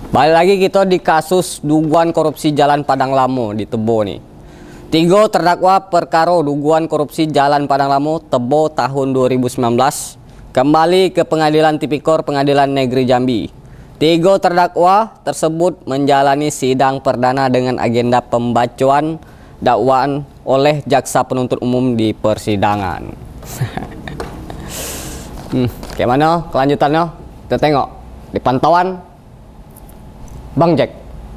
Balik lagi kita di kasus dugaan korupsi Jalan Padang Lamu di Tebo nih. 3 terdakwa perkara dugaan korupsi Jalan Padang Lamu Tebo tahun 2019 kembali ke Pengadilan Tipikor Pengadilan Negeri Jambi. 3 terdakwa tersebut menjalani sidang perdana dengan agenda pembacaan dakwaan oleh jaksa penuntut umum di persidangan. Kayak mana kelanjutannya? Kita tengok di pantauan Bang Jack.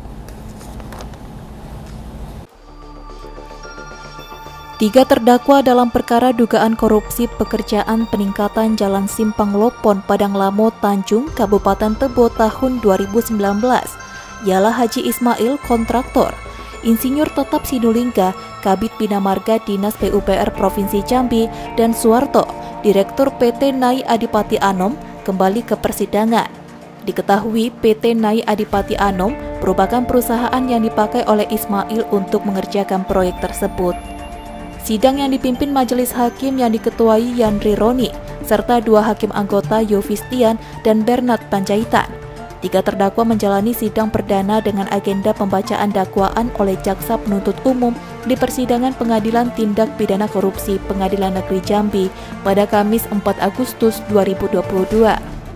Tiga terdakwa dalam perkara dugaan korupsi pekerjaan peningkatan Jalan Simpang Lopon Padang Lamu Tanjung Kabupaten Tebo tahun 2019 ialah Haji Ismail kontraktor, Insinyur Tetap Sinulinga Kabid Bina Marga Dinas PUPR Provinsi Jambi, dan Suwarto, Direktur PT Nai Adipati Anom kembali ke persidangan. Diketahui PT Nai Adipati Anom merupakan perusahaan yang dipakai oleh Ismail untuk mengerjakan proyek tersebut. Sidang yang dipimpin majelis hakim yang diketuai Yandri Roni serta 2 hakim anggota Yovistian dan Bernard Panjaitan. 3 terdakwa menjalani sidang perdana dengan agenda pembacaan dakwaan oleh jaksa penuntut umum di persidangan Pengadilan Tindak Pidana Korupsi Pengadilan Negeri Jambi pada Kamis 4 Agustus 2022.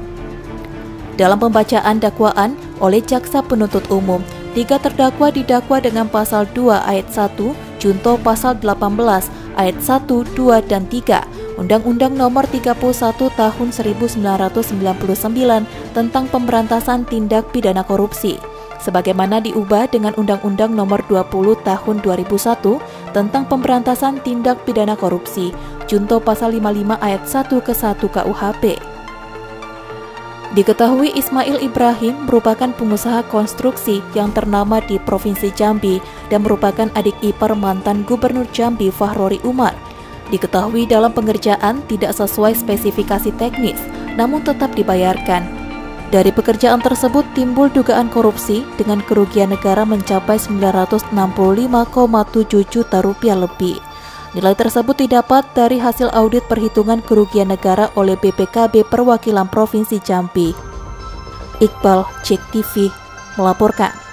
Dalam pembacaan dakwaan oleh jaksa penuntut umum, 3 terdakwa didakwa dengan pasal 2 ayat 1 junto pasal 18 ayat 1, 2, dan 3 Undang-Undang Nomor 31 Tahun 1999 tentang Pemberantasan Tindak Pidana Korupsi, sebagaimana diubah dengan Undang-Undang Nomor 20 Tahun 2001 tentang Pemberantasan Tindak Pidana Korupsi, junto pasal 55 ayat 1 ke 1 KUHP. Diketahui Ismail Ibrahim merupakan pengusaha konstruksi yang ternama di Provinsi Jambi dan merupakan adik ipar mantan Gubernur Jambi Fahrori Umar. Diketahui dalam pengerjaan tidak sesuai spesifikasi teknis, namun tetap dibayarkan. Dari pekerjaan tersebut timbul dugaan korupsi dengan kerugian negara mencapai 965,7 juta rupiah lebih. Nilai tersebut didapat dari hasil audit perhitungan kerugian negara oleh BPKB Perwakilan Provinsi Jambi. Iqbal, JEK TV, melaporkan.